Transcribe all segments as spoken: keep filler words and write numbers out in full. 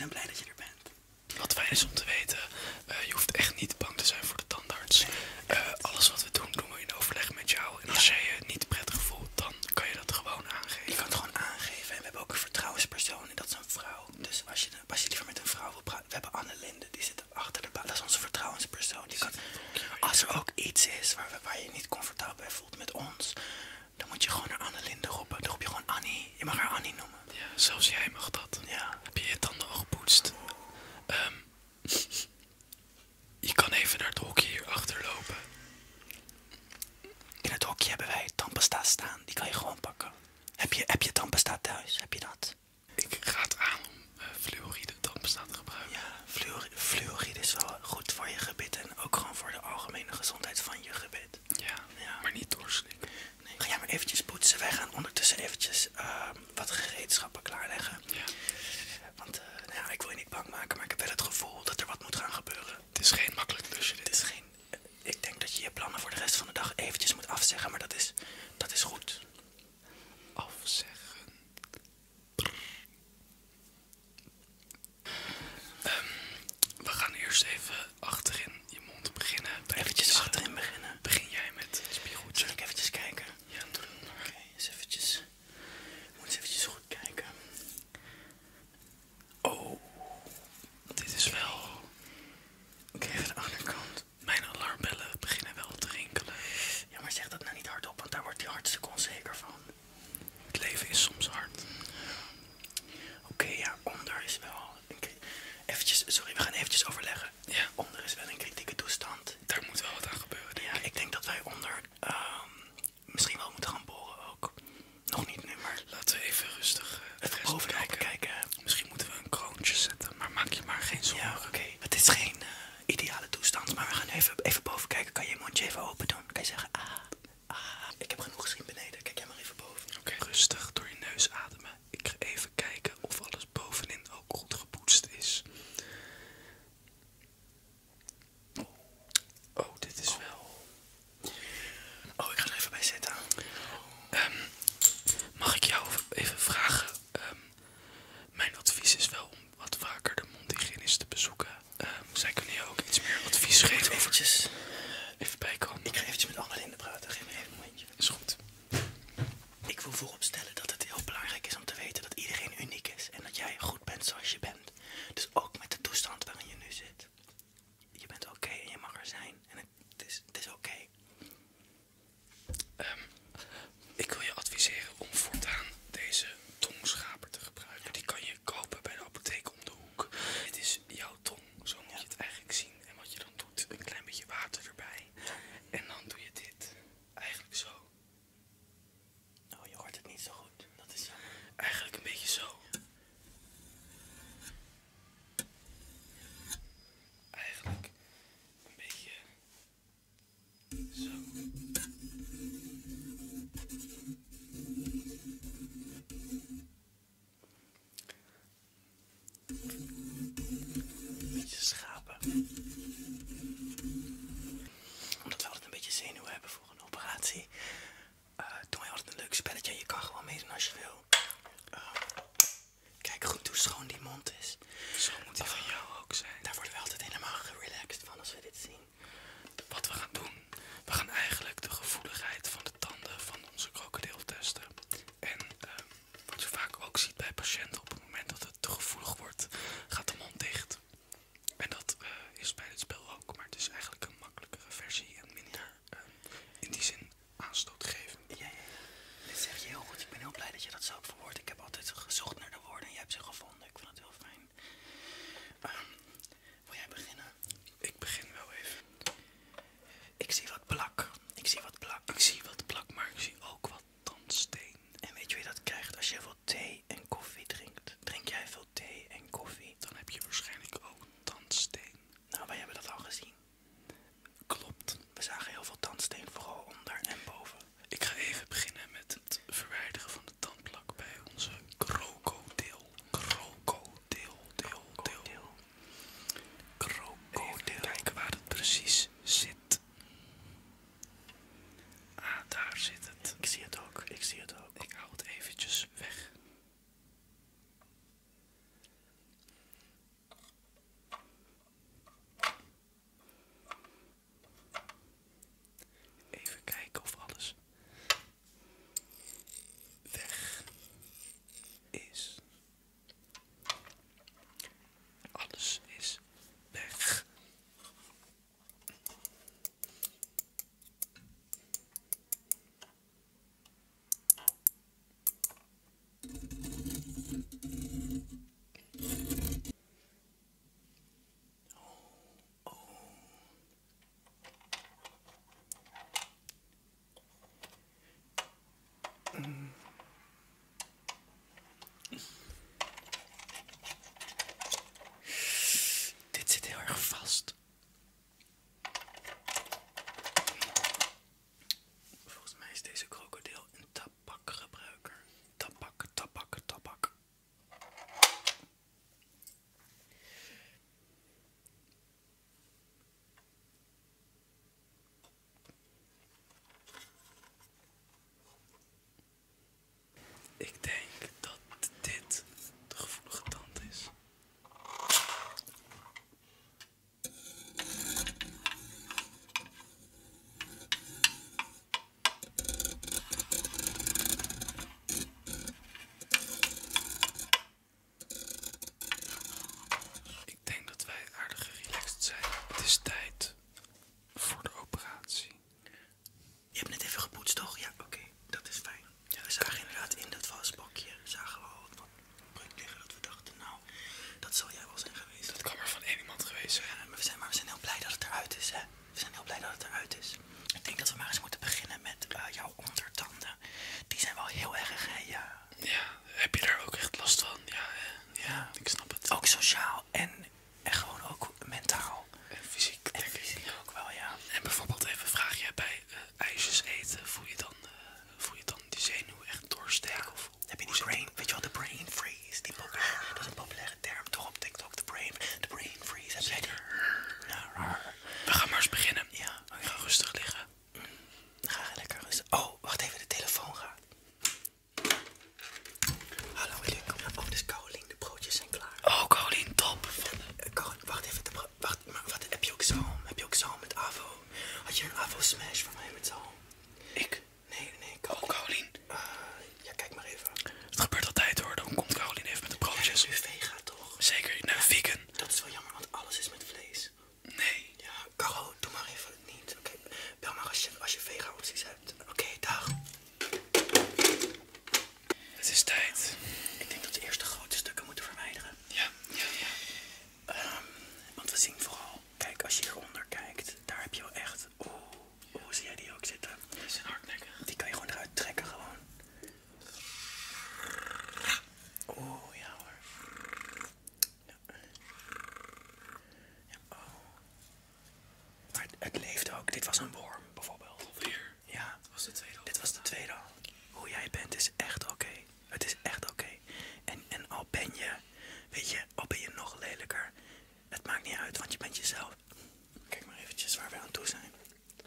ben blij dat je er bent. Wat fijn is om te weten, uh, je hoeft echt niet bang te zijn voor de tandarts. Nee, uh, alles wat we doen, doen we in overleg met jou. En als ja. jij je niet prettig voelt, dan kan je dat gewoon aangeven. Je kan het gewoon aangeven. En we hebben ook een vertrouwenspersoon en dat is een vrouw. Dus als je, als je liever met een vrouw wil praten, we hebben Annelinde, die zit achter de baan. Dat is onze vertrouwenspersoon. Die kan, als er ook iets is waar, we, waar je je niet comfortabel bij voelt met ons, dan moet je gewoon naar Annelinde roepen. Dan roep je gewoon Annie. Je mag haar Annie noemen. Ja, zelfs jij mag dat. Ja. Heb je je tanden al gepoetst? Um, je kan even naar het hokje hierachter lopen. In het hokje hebben wij tandpasta staan. Die kan je gewoon pakken. Heb je, heb je tandpasta thuis? Heb je dat? Ik raad aan om uh, fluoride tandpasta te gebruiken. Ja, fluor, fluoride is wel goed voor je gebit. En ook gewoon voor de algemene gezondheid van je gebit. Ja, ja. Maar niet doorslikken. Nee. Ga jij maar eventjes poetsen. Wij gaan ondertussen eventjes uh, wat gereedschappen klaarleggen. Ja. Want uh, nou ja, ik wil je niet bang maken, maar ik heb wel het gevoel dat er wat moet gaan gebeuren. Het is geen makkelijk klusje dit. Het is geen... Uh, ik denk dat je je plannen voor de rest van de dag eventjes moet afzeggen, maar dat is, dat is goed. Afzeggen. Um, we gaan eerst even achterin je mond beginnen. Eventjes achterin beginnen. Begin jij met het spiegeltje. Zal ik eventjes kijken? Ja, doe het maar. Oké, okay, eens eventjes. Moet eens eventjes goed kijken. Oh. Dit is wel... Oké, okay, even de achterkant. Mijn alarmbellen beginnen wel te rinkelen. Ja, maar zeg dat nou niet hardop, want daar wordt hij hartstikke onzeker van. Het leven is soms hard. Oké, okay, ja, onder is wel... Eventjes, sorry, we gaan eventjes overleggen. Ja. Onder is wel een kritieke toestand. Daar moet wel wat aan gebeuren, denk ja, ik. ik denk dat wij onder um, misschien wel moeten gaan boren ook. Nog niet nu, maar... Laten we even rustig uh, even boven kijken. kijken. Misschien moeten we een kroontje zetten, maar maak je maar geen zorgen. Ja, oké. Okay. Het is geen uh, ideale toestand, maar we gaan even, even boven kijken. Kan je je mondje even open doen? Kan je zeggen, ah, ah. Ik heb genoeg gezien beneden. Kijk jij maar even boven. Oké, okay, rustig door je neus ademen. Ik ga even kijken of alles bovenin ook goed gepoetst is. Oh, dit is wel... Oh, ik ga er even bij zitten. Um, mag ik jou even vragen? Um, mijn advies is wel om wat vaker de mondhygiënist te bezoeken. Um, zij kunnen je ook iets meer advies ik geven. Eventjes even bijkomen. Ik ga eventjes met Annelinde praten. Geef me even een momentje. Is goed. Ik wil vooropstellen dat het heel belangrijk is om te weten dat iedereen uniek is. En dat jij goed bent zoals je bent. Dus ook met de toestand waarin je nu zit. Je bent oké okay en je mag er zijn. En het is, het is oké. Okay. Um, ik wil je adviseren om voortaan deze tongschaper te gebruiken. Die kan je kopen bij de apotheek om de hoek. Dit is jouw tong, zo moet ja. je het eigenlijk zien. En wat je dan doet, een klein beetje water erbij. En dan doe je dit. Eigenlijk zo. Oh, je hoort het niet zo goed. Dat is jammer. Eigenlijk een beetje zo. Eigenlijk een beetje zo. Beetje schapen. Omdat we altijd een beetje zenuwen hebben voor een operatie. Uh, doen wij altijd een leuk spelletje en je kan gewoon meedoen als je wil. Uh, kijk goed hoe schoon die mond is. Zo moet die van jou ook zijn. Daar worden we altijd helemaal gerelaxed van als we dit zien. Wat we gaan doen, we gaan eigenlijk de gevoeligheid van de tanden van onze krokodil testen. En uh, wat je vaak ook ziet bij patiënten op het moment dat het te gevoelig wordt, gaat de mond dicht. En dat uh, is bij dit spel ook, maar het is eigenlijk een makkelijkere versie en minder uh, in die zin aanstootgevend. Ja, ja, ja. Dit zeg je heel goed. Ik ben heel blij dat je dat zo je dus bent nu vega, toch? zeker, nou, vegan. Dat is wel jammer, want alles is met vlees. Nee. Ja, Caro, doe maar even niet. Oké, bel maar als je, als je vega opties hebt. Oké, dag. Het is tijd. Ik denk dat we eerst de grote stukken moeten verwijderen. Ja, ja, ja. Um, want we zien vooral, kijk, als je hieronder kijkt, daar heb je wel echt, oeh, oeh, zie jij die ook zitten? Die zijn hardnekkig. Die kan je gewoon eruit trekken gewoon. Oeh, ja hoor. Ja. Ja, oh. Maar het, het leeft ook. Dit was een worm bijvoorbeeld. Alweer. Ja, Dat was de tweede. dit was de tweede al. Hoe jij bent is echt oké. Okay. Het is echt oké. Okay. En, en al ben je, weet je, al ben je nog lelijker. Het maakt niet uit, want je bent jezelf. Kijk maar eventjes waar we aan toe zijn.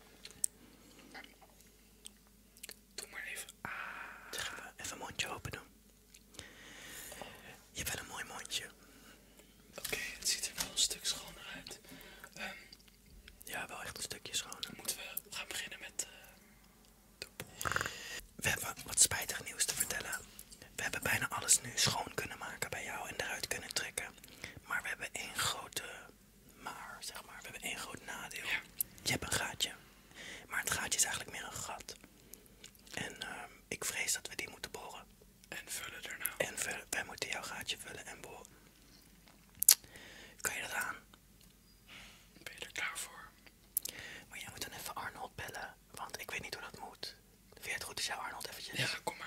Doe maar even. Ah. Zeg even, even mondje open doen. Je hebt wel een mooi mondje. Oké, okay, het ziet er wel een stuk schoner uit. Um, ja, wel echt een stukje schoner. Moeten we gaan beginnen met uh, de boor. We hebben wat spijtig nieuws te vertellen. We hebben bijna alles nu schoon kunnen maken bij jou en eruit kunnen trekken. Maar we hebben één grote maar, zeg maar. We hebben één groot nadeel. Ja. Je hebt een gaatje. Maar het gaatje is eigenlijk meer een gat. En uh, ik vrees dat we die moeten boren. En vullen er nou. En vullen, wij moeten jouw gaatje vullen en boren. Kan je dat aan? Ben je er klaar voor? Maar jij moet dan even Arnold bellen. Want ik weet niet hoe dat moet. Vind je het goed als jij Arnold eventjes... Ja, kom maar.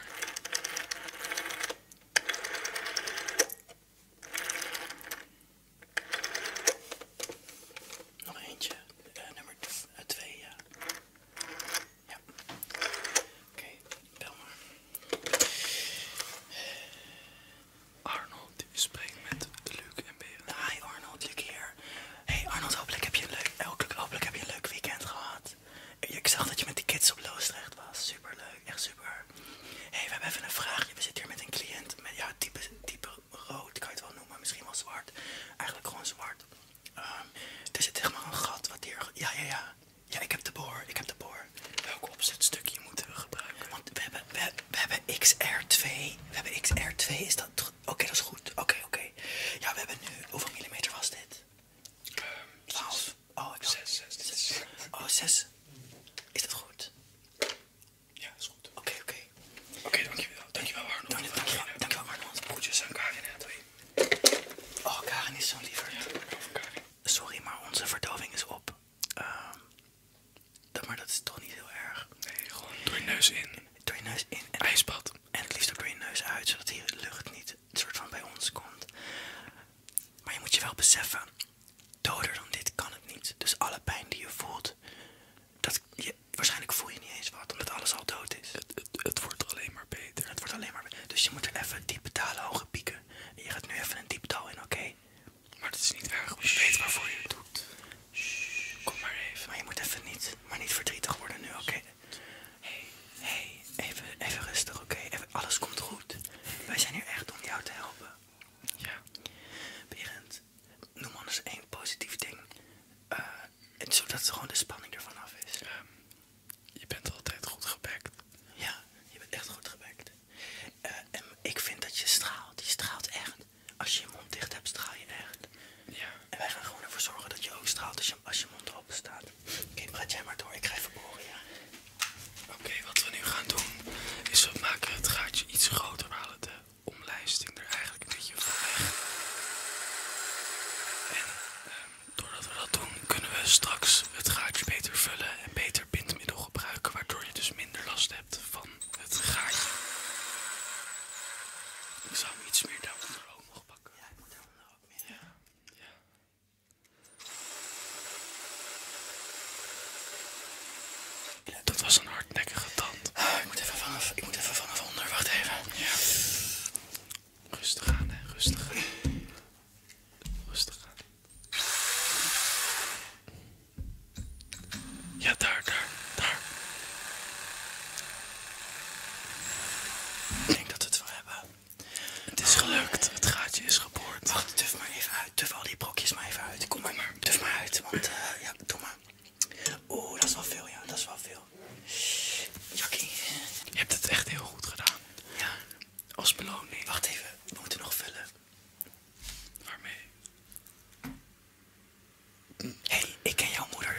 Nog eentje. Uh, nummer twee, ja. Ja. Oké, okay, bel maar. Arnold, die spreekt met Luc en Beren. Hi Arnold, Luc hier. Hey Arnold, hopelijk heb je een leuk, hopelijk, hopelijk heb je een leuk weekend gehad. Ik zag dat je met die kids op Loosdrecht was. Super leuk, echt super. Hey, we hebben even een vraagje. We zitten hier met een cliënt met, ja, type, type rood, kan je het wel noemen. Misschien wel zwart. Eigenlijk gewoon zwart. Um, er zit zeg maar een gat wat hier... Ja, ja, ja. Ja, ik heb de boor. Ik heb de boor. Welk opzetstukje moeten we gebruiken? Want we hebben, we, we hebben X R twee. We hebben X R twee. Is dat... Oké, okay, dat is goed. Oké, okay, oké. Okay. Ja, we hebben nu... Hoeveel millimeter was dit? Um, twaalf. Oh, ik dacht... zes, zes, zes. Oh, zes. Is dat goed? Ja, is goed. Oké, okay, oké. Okay. Oké, okay, dankjewel. Dankjewel Arnold. Dank, dankjewel, dankjewel Arnold. Groetjes aan Karin en Edwin. Oh, Karin is zo'n liever. Ja, over Karin. Sorry, maar onze verdoving is op. Uh, dat, maar dat is toch niet heel erg. Nee, gewoon door je neus in. Door je neus in. En, ijsbad. En het liefst ook door je neus uit, zodat die lucht niet een soort van bij ons komt. Maar je moet je wel beseffen, doder dan dit kan het niet. Dus alle pijn die je voelt, dat je, waarschijnlijk voel je niet eens wat, omdat alles al dood is. Het, het, het wordt alleen maar beter. Het wordt alleen maar beter. Dus je moet er even diepe dalen, hoge pieken. En je gaat nu even een diep dal in, oké? Okay? Maar dat is niet erg, want je weet waarvoor je het doet. Shh. Kom maar even. Maar je moet even niet, maar niet verdrietig worden nu, oké? Okay? Hé, hey, hey, even, even rustig, oké? Okay? Alles komt goed. Wij zijn hier echt om jou te helpen. Ja. Berend, noem anders één positief ding. Uh, en zodat gewoon de spanning ervan af is. Um, je bent altijd goed gebekt. Ja, je bent echt goed gebekt. Uh, en ik vind dat je straalt. Je straalt echt. Als je je mond dicht hebt, straal je echt. Ja. En wij gaan gewoon ervoor zorgen dat je ook straalt als je, als je mond open staat. Oké, okay, praat jij maar door. Ik ga even boren, ja. Oké, okay, wat we nu gaan doen, is we maken het gaatje iets groter. We halen de omlijsting er eigenlijk een beetje van weg. En um, doordat we dat doen, kunnen we straks het gaatje beter vullen en beter bindmiddel gebruiken, waardoor je dus minder last hebt van het gaatje. Ik zou hem iets meer daaronder ook nog pakken. Ja, ik moet daaronder ook meer. Ja. Ja. Dat was een hardnekkige tand. Ah, ik moet even vanaf, ik moet even vanaf onder. Wacht even. Ja. Rustig aan, hè. Rustig aan. Rustig aan. Ja, daar, daar, daar. Ik denk dat we het wel hebben. Het is gelukt. Het gaatje is geboord. Wacht, tuf maar even uit. Tuf al die brokjes maar even uit. Kom maar, maar tuf maar uit. Want, uh, ja, doe maar. Oeh, dat is wel veel, ja. Dat is wel veel.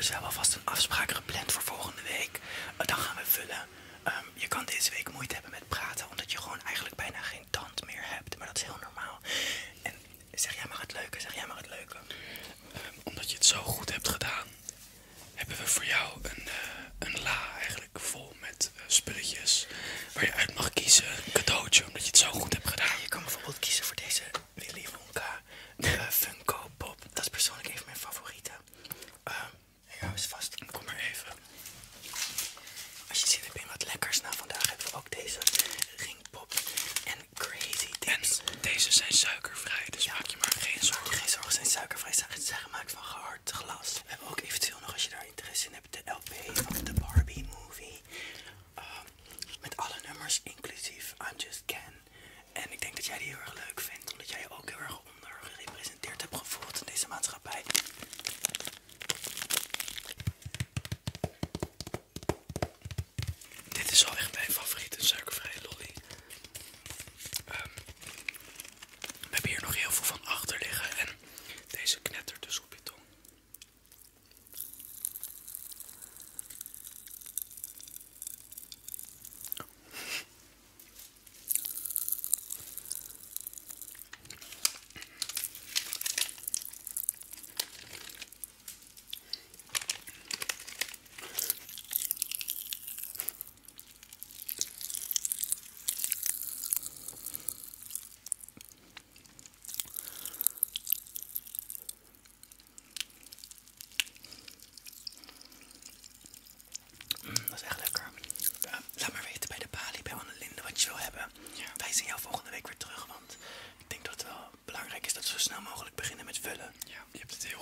dus we hebben alvast een afspraak gepland voor volgende week. Uh, dan gaan we vullen. Um, je kan deze week moeite hebben met praten, omdat je gewoon eigenlijk bijna geen tand meer hebt. Maar dat is heel normaal. En zeg jij maar het leuke, zeg jij maar het leuke. Um, omdat je het zo goed hebt gedaan, hebben we voor jou een, uh, een la eigenlijk vol met uh, spulletjes waar je uit mag kiezen. Een cadeautje, omdat je het zo goed hebt gedaan. Ja, je kan bijvoorbeeld kiezen voor deze Willy Wonka uh, Funko Pop. Dat is persoonlijk een van mijn favorieten. Uh, ja, is vast. Kom maar even. Als je zin hebt in wat lekkers, nou vandaag hebben we ook deze ringpop en crazy tips. En deze zijn suikervrij, dus ja, maak je maar geen zorgen. Geen zorgen, zijn suikervrij. Ze zijn gemaakt van gehard glas. We hebben ook eventueel nog, als je daar interesse in hebt, de L P van de Barbie movie. Uh, met alle nummers, inclusief I'm Just Ken. En ik denk dat jij die heel erg leuk vindt, omdat jij je ook heel erg ondergerepresenteerd hebt gevoeld in deze maatschappij. Dit is al echt mijn favoriete suikervrije lolly. Um, we hebben hier nog heel veel van achter liggen en deze knettert dus op je tong. Dat is echt lekker. Uh, laat maar weten bij de balie, bij Annelinde, wat je wil hebben. Ja. Wij zien jou volgende week weer terug, want ik denk dat het wel belangrijk is dat we zo snel mogelijk beginnen met vullen. Ja, je hebt het heel